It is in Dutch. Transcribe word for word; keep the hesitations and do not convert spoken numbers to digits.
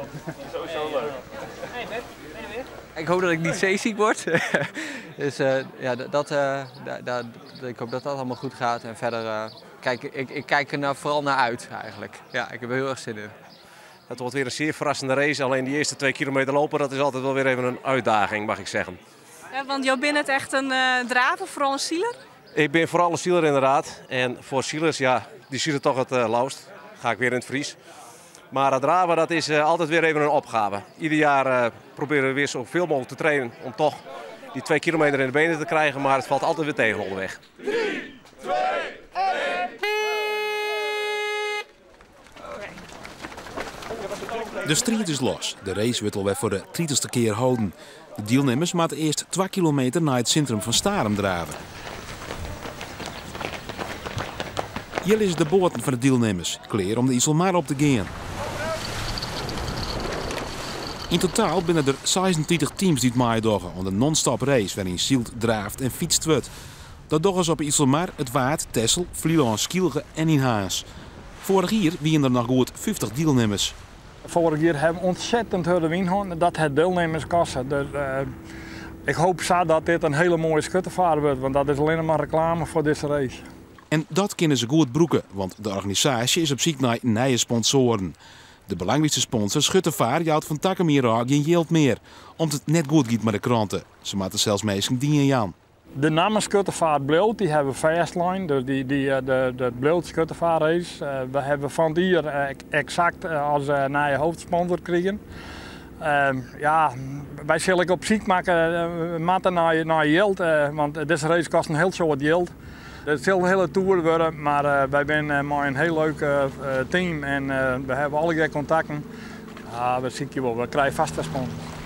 Sowieso leuk. Hey, Bert, ben je er weer? Ik hoop dat ik niet zeeziek word. dus uh, ja, dat, uh, da, da, ik hoop dat dat allemaal goed gaat. En verder uh, kijk ik, ik kijk er nou vooral naar uit eigenlijk. Ja, ik heb er heel erg zin in. Het wordt weer een zeer verrassende race. Alleen die eerste twee kilometer lopen, dat is altijd wel weer even een uitdaging, mag ik zeggen. Ja, want jou bent het echt een uh, draver, vooral een zieler? Ik ben vooral een zieler inderdaad. En voor zielers, ja, die zien het toch het uh, lauwst. Ga ik weer in het Fries. Maar het draven, dat is uh, altijd weer even een opgave. Ieder jaar uh, proberen we weer zoveel mogelijk te trainen om toch die twee kilometer in de benen te krijgen. Maar het valt altijd weer tegen onderweg. drie, twee, één. De strijd is los. De race wordt alweer voor de twintigste keer houden. De deelnemers moeten eerst twee kilometer naar het centrum van Starum draven. Hier is de boten van de deelnemers, klaar om de IJsselmaar op te gaan. In totaal binnen er zesentwintig teams die het maaidoggen om de non-stop race waarin zielt, draaft en fietst wordt. Dat doggen ze op IJsselmaar, het Waard, Texel, Vlieland, Skielge en in Haas. Vorig jaar waren er nog goed vijftig deelnemers. Vorig jaar hebben we ontzettend harde wind gehad. Dat het deelnemers kosten. Dus, uh, ik hoop zo dat dit een hele mooie schuttervaart wordt, want dat is alleen maar reclame voor deze race. En dat kunnen ze goed broeken, want de organisatie is op zoek naar nieuwe sponsoren. De belangrijkste sponsor, Schuttervaart, jouwt van Takkenmira geen geld meer, omdat het net goed gaat met de kranten. Ze moeten zelfs meestal dienen Jan. De namen Schuttervaart Bloot, die hebben Fastline, dus die, die, de, de Bloot Schuttervaart race. Uh, we hebben van die uh, exact uh, als uh, nieuwe hoofdsponsor gekregen. Uh, ja, wij zullen op ziek maken uh, matten naar, naar geld, uh, want deze race kost een heel soort geld. Het zal een hele tour worden, maar uh, wij zijn uh, maar een heel leuk uh, team en uh, we hebben alle contacten. Uh, we zien je wel, we krijgen vast respons.